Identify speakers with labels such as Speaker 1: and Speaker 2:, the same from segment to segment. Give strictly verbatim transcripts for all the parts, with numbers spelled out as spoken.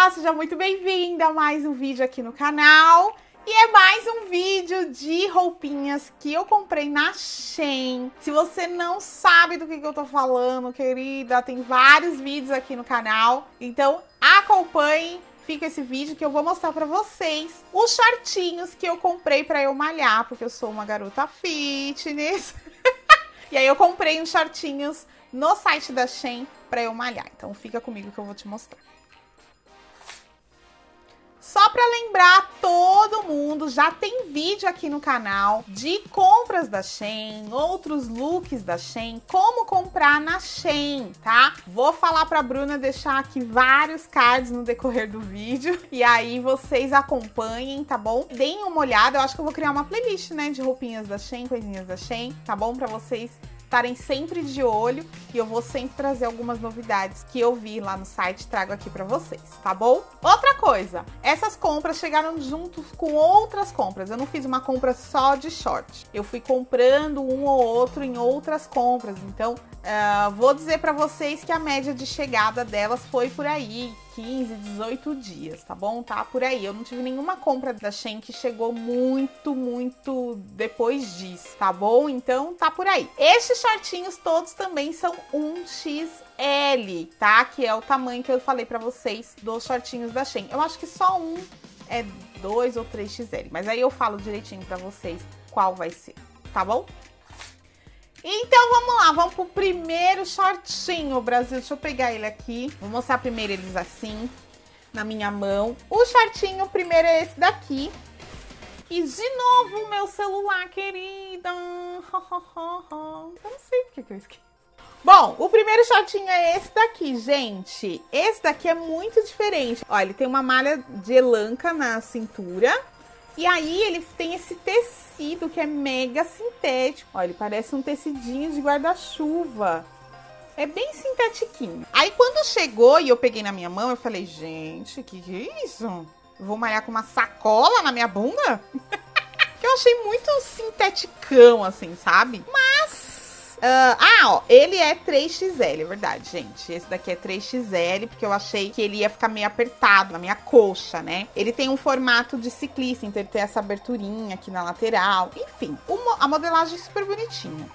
Speaker 1: Olá, seja muito bem-vinda a mais um vídeo aqui no canal. E é mais um vídeo de roupinhas que eu comprei na Shein. Se você não sabe do que, que eu tô falando, querida, tem vários vídeos aqui no canal. Então acompanhe, fica esse vídeo que eu vou mostrar pra vocês os shortinhos que eu comprei pra eu malhar, porque eu sou uma garota fitness. E aí eu comprei uns shortinhos no site da Shein pra eu malhar. Então fica comigo que eu vou te mostrar. Só para lembrar todo mundo, já tem vídeo aqui no canal de compras da Shein, outros looks da Shein, como comprar na Shein, tá? Vou falar pra Bruna deixar aqui vários cards no decorrer do vídeo e aí vocês acompanhem, tá bom? Deem uma olhada, eu acho que eu vou criar uma playlist, né, de roupinhas da Shein, coisinhas da Shein, tá bom? Pra vocês estarem sempre de olho e eu vou sempre trazer algumas novidades que eu vi lá no site, trago aqui pra vocês, tá bom? Outra coisa, essas compras chegaram juntos com outras compras, eu não fiz uma compra só de short, eu fui comprando um ou outro em outras compras, então uh, vou dizer pra vocês que a média de chegada delas foi por aí, quinze, dezoito dias, tá bom? Tá por aí. Eu não tive nenhuma compra da Shein que chegou muito, muito depois disso, tá bom? Então, tá por aí. Estes shortinhos todos também são um X L, tá? Que é o tamanho que eu falei pra vocês dos shortinhos da Shein. Eu acho que só um é dois ou três X L, mas aí eu falo direitinho pra vocês qual vai ser, tá bom? Então vamos lá, vamos pro primeiro shortinho, Brasil. Deixa eu pegar ele aqui. Vou mostrar primeiro eles assim, na minha mão. O shortinho primeiro é esse daqui. E de novo o meu celular, querida. Eu não sei porque que eu esqueci. Bom, o primeiro shortinho é esse daqui, gente. Esse daqui é muito diferente. Olha, ele tem uma malha de elanca na cintura. E aí ele tem esse tecido que é mega sintético. Olha, ele parece um tecidinho de guarda-chuva. É bem sintetiquinho. Aí quando chegou e eu peguei na minha mão, eu falei, gente, que que é isso? Eu vou malhar com uma sacola na minha bunda? Que eu achei muito sinteticão, assim, sabe? Mas... Uh, ah, ó, ele é três X L, é verdade, gente. Esse daqui é três X L, porque eu achei que ele ia ficar meio apertado na minha coxa, né? Ele tem um formato de ciclista, então ele tem essa aberturinha aqui na lateral. Enfim, uma, a modelagem é super bonitinha.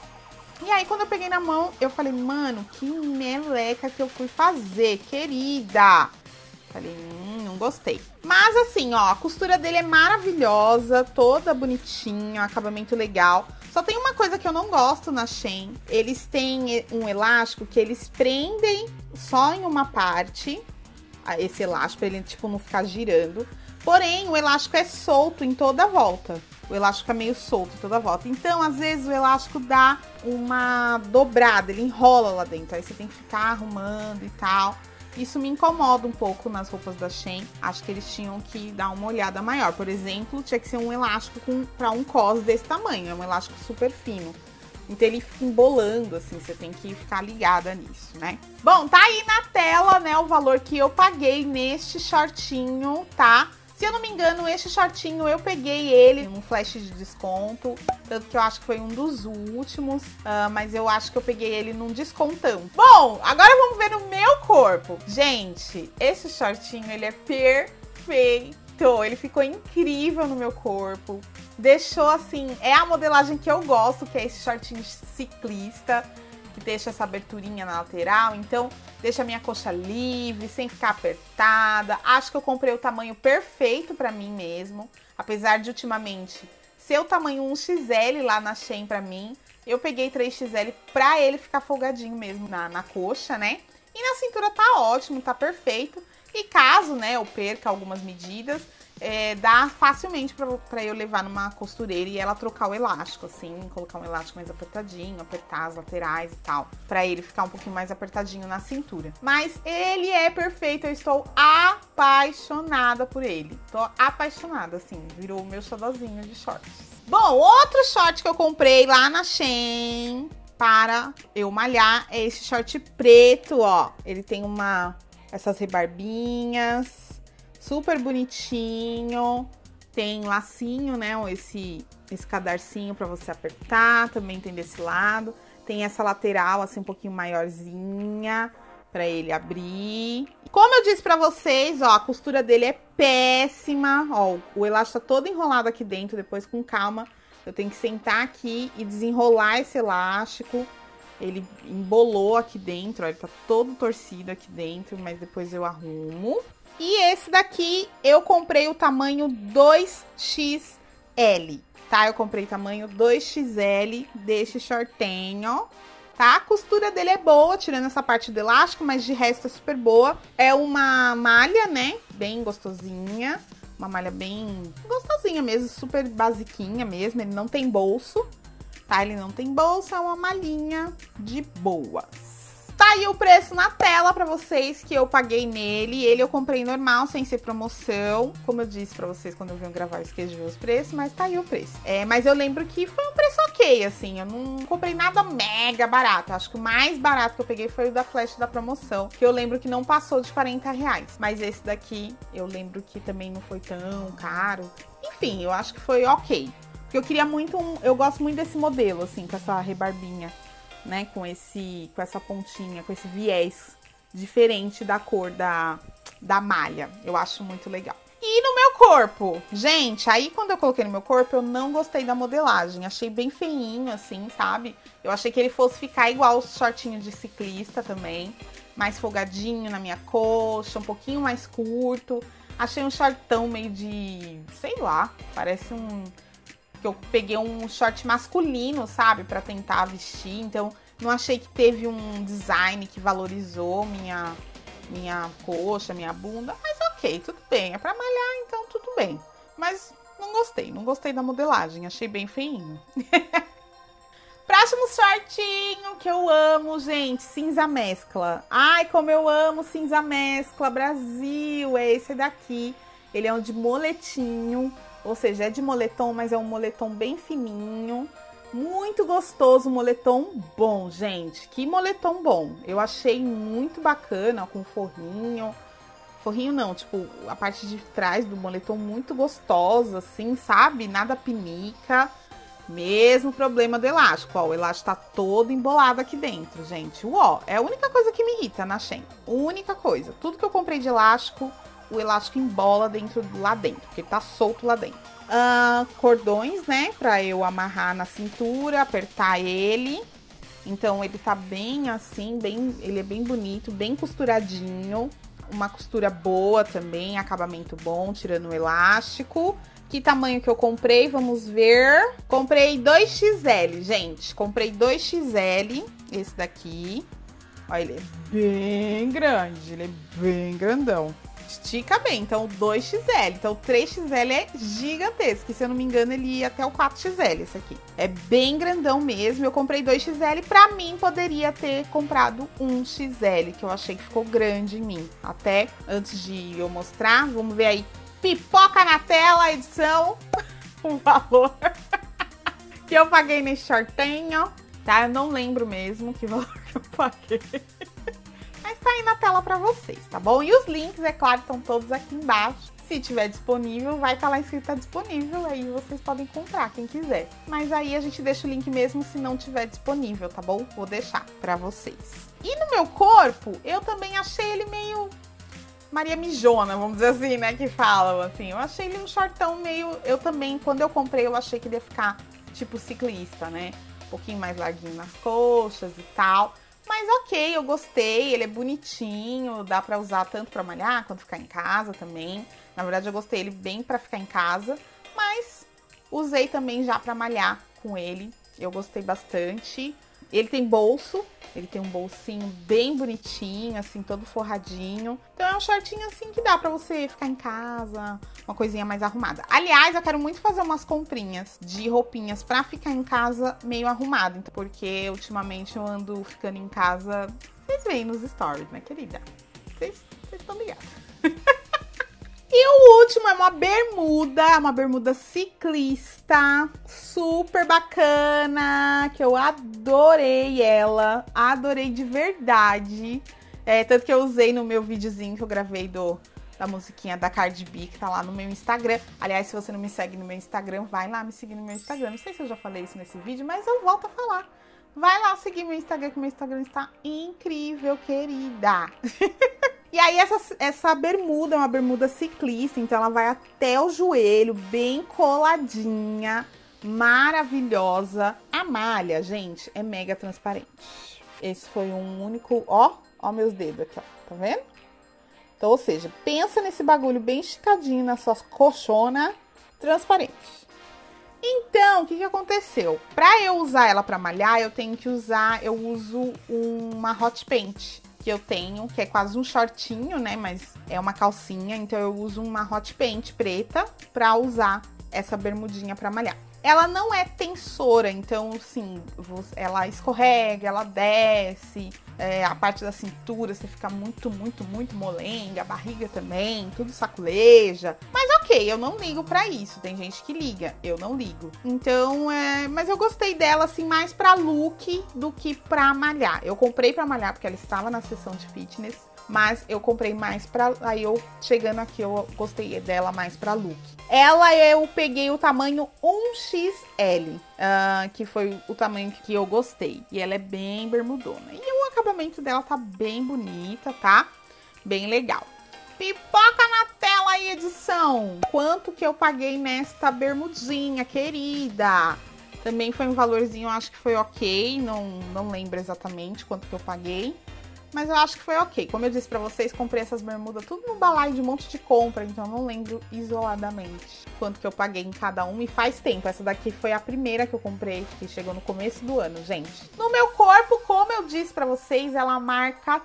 Speaker 1: E aí, quando eu peguei na mão, eu falei, mano, que meleca que eu fui fazer, querida. Falei, hum, não gostei. Mas assim, ó, a costura dele é maravilhosa, toda bonitinha, acabamento legal. Só tem uma coisa que eu não gosto na Shein. Eles têm um elástico que eles prendem só em uma parte. Esse elástico, pra ele tipo não ficar girando. Porém, o elástico é solto em toda a volta. O elástico é meio solto em toda a volta. Então, às vezes, o elástico dá uma dobrada, ele enrola lá dentro. Aí você tem que ficar arrumando e tal. Isso me incomoda um pouco nas roupas da Shein. Acho que eles tinham que dar uma olhada maior. Por exemplo, tinha que ser um elástico com, pra um cos desse tamanho. É um elástico super fino. Então ele fica embolando, assim. Você tem que ficar ligada nisso, né? Bom, tá aí na tela, né, o valor que eu paguei neste shortinho, tá? Se eu não me engano, este shortinho eu peguei ele num flash de desconto. Tanto que eu acho que foi um dos últimos. Uh, mas eu acho que eu peguei ele num descontão. Bom, agora vamos ver no meu corpo. Gente, esse shortinho, ele é perfeito. Ele ficou incrível no meu corpo. Deixou assim, é a modelagem que eu gosto, que é esse shortinho ciclista. Que deixa essa aberturinha na lateral, então deixa a minha coxa livre, sem ficar apertada. Acho que eu comprei o tamanho perfeito pra mim mesmo, apesar de ultimamente ser o tamanho um X L lá na Shein pra mim, eu peguei três X L pra ele ficar folgadinho mesmo na, na coxa, né? E na cintura tá ótimo, tá perfeito. E caso, né, eu perca algumas medidas, é, dá facilmente pra, pra eu levar numa costureira e ela trocar o elástico, assim, colocar um elástico mais apertadinho, apertar as laterais e tal, pra ele ficar um pouquinho mais apertadinho na cintura. Mas ele é perfeito, eu estou apaixonada por ele. Tô apaixonada, assim, virou o meu xodózinho de shorts. Bom, outro short que eu comprei lá na Shein para eu malhar é esse short preto, ó. Ele tem uma... essas rebarbinhas, super bonitinho, tem lacinho, né, esse, esse cadarcinho pra você apertar, também tem desse lado, tem essa lateral, assim, um pouquinho maiorzinha, pra ele abrir, Como eu disse pra vocês, ó, a costura dele é péssima. Ó, o elástico tá todo enrolado aqui dentro, depois com calma. Eu tenho que sentar aqui e desenrolar esse elástico. Ele embolou aqui dentro, ó, ele tá todo torcido aqui dentro, mas depois eu arrumo. E esse daqui eu comprei o tamanho dois X L, tá? Eu comprei tamanho dois X L desse shortinho, tá? A costura dele é boa, tirando essa parte do elástico, mas de resto é super boa. É uma malha, né? Bem gostosinha. Uma malha bem gostosinha mesmo, super basiquinha mesmo. Ele não tem bolso, tá? Ele não tem bolso, é uma malhinha de boas. Tá aí o preço na tela pra vocês que eu paguei nele. Ele eu comprei normal, sem ser promoção. Como eu disse pra vocês quando eu vim gravar, eu esqueci de ver os preços, mas tá aí o preço. É, mas eu lembro que foi um preço ok, assim. Eu não comprei nada mega barato. Acho que o mais barato que eu peguei foi o da Flash da promoção, que eu lembro que não passou de quarenta reais. Mas esse daqui, eu lembro que também não foi tão caro. Enfim, eu acho que foi ok. Porque eu queria muito um... Eu gosto muito desse modelo, assim, com essa rebarbinha, né, com esse, com essa pontinha, com esse viés diferente da cor da, da malha. Eu acho muito legal. E no meu corpo? Gente, aí quando eu coloquei no meu corpo, eu não gostei da modelagem. Achei bem feinho, assim, sabe? Eu achei que ele fosse ficar igual os shortinhos de ciclista também. Mais folgadinho na minha coxa, um pouquinho mais curto. Achei um shortão meio de, sei lá, parece um... que eu peguei um short masculino, sabe, pra tentar vestir, então não achei que teve um design que valorizou minha, minha coxa, minha bunda, mas ok, tudo bem, é pra malhar, então tudo bem. Mas não gostei, não gostei da modelagem, achei bem feinho. Próximo shortinho que eu amo, gente, cinza mescla. Ai, como eu amo cinza mescla, Brasil, é esse daqui. Ele é um de moletinho. Ou seja, é de moletom, mas é um moletom bem fininho. Muito gostoso, moletom bom, gente. Que moletom bom. Eu achei muito bacana, com forrinho. Forrinho não, tipo, a parte de trás do moletom muito gostosa, assim, sabe? Nada pinica. Mesmo problema do elástico, ó. O elástico tá todo embolado aqui dentro, gente. Uó, é a única coisa que me irrita na Shein. Única coisa. Tudo que eu comprei de elástico... o elástico embola dentro, lá dentro, porque tá solto lá dentro. Uh, cordões, né, pra eu amarrar na cintura, apertar ele. Então ele tá bem assim, bem, ele é bem bonito, bem costuradinho. Uma costura boa também, acabamento bom, tirando o elástico. Que tamanho que eu comprei? Vamos ver. Comprei dois X L, gente. Comprei dois X L, esse daqui. Olha, ele é bem grande, ele é bem grandão. Estica bem, então dois X L. Então o três X L é gigantesco. Se eu não me engano, ele ia até o quatro X L, esse aqui. É bem grandão mesmo. Eu comprei dois X L. Pra mim, poderia ter comprado um X L, que eu achei que ficou grande em mim. Até antes de eu mostrar, vamos ver aí. Pipoca na tela, edição. O valor que eu paguei nesse shortinho, tá? Eu não lembro mesmo que valor que eu paguei. Mas tá aí na tela pra vocês, tá bom? E os links, é claro, estão todos aqui embaixo. Se tiver disponível, vai estar lá escrito tá disponível, aí vocês podem comprar, quem quiser. Mas aí a gente deixa o link mesmo se não tiver disponível, tá bom? Vou deixar pra vocês. E no meu corpo, eu também achei ele meio Maria Mijona, vamos dizer assim, né? Que falam, assim. Eu achei ele um shortão meio... Eu também, quando eu comprei, eu achei que ele ia ficar tipo ciclista, né? Um pouquinho mais larguinho nas coxas e tal. Mas ok, eu gostei, ele é bonitinho, dá pra usar tanto pra malhar quanto ficar em casa também. Na verdade, eu gostei ele bem pra ficar em casa, mas usei também já pra malhar com ele. Eu gostei bastante. Ele tem bolso, ele tem um bolsinho bem bonitinho, assim, todo forradinho. Então é um shortinho assim que dá pra você ficar em casa, uma coisinha mais arrumada. Aliás, eu quero muito fazer umas comprinhas de roupinhas pra ficar em casa meio arrumado. Então, porque ultimamente eu ando ficando em casa, vocês veem nos stories, né, querida? Vocês estão ligados. E o último é uma bermuda, uma bermuda ciclista, super bacana, que eu adorei ela, adorei de verdade. É, tanto que eu usei no meu videozinho que eu gravei do, da musiquinha da Cardi B, que tá lá no meu Instagram. Aliás, se você não me segue no meu Instagram, vai lá me seguir no meu Instagram. Não sei se eu já falei isso nesse vídeo, mas eu volto a falar. Vai lá seguir meu Instagram, que meu Instagram está incrível, querida. E aí essa, essa bermuda é uma bermuda ciclista, então ela vai até o joelho, bem coladinha, maravilhosa. A malha, gente, é mega transparente. Esse foi um único, ó, ó meus dedos aqui, ó, tá vendo? Então, ou seja, pensa nesse bagulho bem esticadinho na sua colchona, transparente. Então, o que que aconteceu? Pra eu usar ela pra malhar, eu tenho que usar, eu uso uma hot pant que eu tenho, que é quase um shortinho, né? Mas é uma calcinha, então eu uso uma hot pant preta pra usar essa bermudinha pra malhar. Ela não é tensora, então, assim, ela escorrega, ela desce, é, a parte da cintura você fica muito, muito, muito molenga, a barriga também, tudo saculeja. Mas ok, eu não ligo pra isso, tem gente que liga, eu não ligo. Então, é, mas eu gostei dela, assim, mais pra look do que pra malhar. Eu comprei pra malhar porque ela estava na seção de fitness, mas eu comprei mais pra... Aí eu, chegando aqui, eu gostei dela mais pra look. Ela eu peguei o tamanho um X L, uh, que foi o tamanho que eu gostei. E ela é bem bermudona. E o acabamento dela tá bem bonita, tá? Bem legal. Pipoca na tela aí, edição! Quanto que eu paguei nesta bermudinha, querida? Também foi um valorzinho, acho que foi ok. Não, não lembro exatamente quanto que eu paguei. Mas eu acho que foi ok. Como eu disse pra vocês, comprei essas bermudas tudo no balaio de um monte de compra. Então eu não lembro isoladamente quanto que eu paguei em cada uma. E faz tempo. Essa daqui foi a primeira que eu comprei, que chegou no começo do ano, gente. No meu corpo, como eu disse pra vocês, ela marca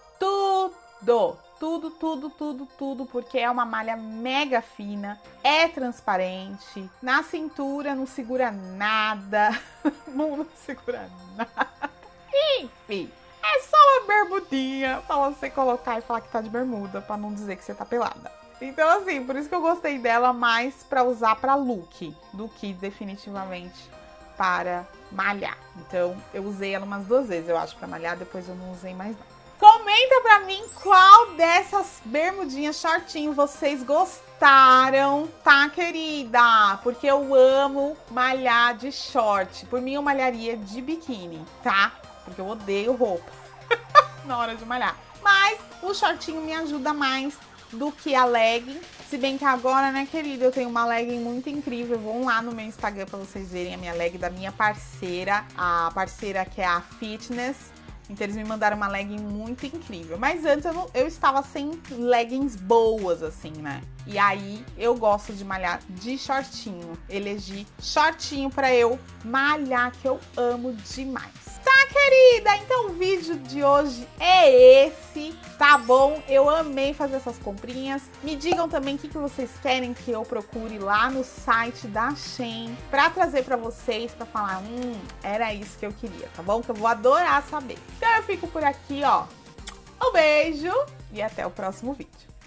Speaker 1: tudo. Tudo, tudo, tudo, tudo. Porque é uma malha mega fina. É transparente. Na cintura não segura nada. Não segura nada. Enfim. É só uma bermudinha pra você colocar e falar que tá de bermuda, pra não dizer que você tá pelada. Então, assim, por isso que eu gostei dela mais pra usar pra look, do que definitivamente para malhar. Então, eu usei ela umas duas vezes, eu acho, pra malhar, depois eu não usei mais não. Comenta pra mim qual dessas bermudinhas shortinho vocês gostaram, tá, querida? Porque eu amo malhar de short. Por mim, eu malharia de biquíni, tá? Porque eu odeio roupa na hora de malhar. Mas o shortinho me ajuda mais do que a legging. Se bem que agora, né, querida, eu tenho uma legging muito incrível. Vão lá no meu Instagram pra vocês verem a minha legging da minha parceira. A parceira que é a Fitness. Então eles me mandaram uma legging muito incrível. Mas antes eu, não, eu estava sem leggings boas, assim, né? E aí eu gosto de malhar de shortinho. Elegi shortinho pra eu malhar, que eu amo demais. Tá, querida? Então o vídeo de hoje é esse, tá bom? Eu amei fazer essas comprinhas. Me digam também o que, que vocês querem que eu procure lá no site da Shein pra trazer pra vocês, pra falar, hum, era isso que eu queria, tá bom? Que eu vou adorar saber. Então eu fico por aqui, ó. Um beijo e até o próximo vídeo.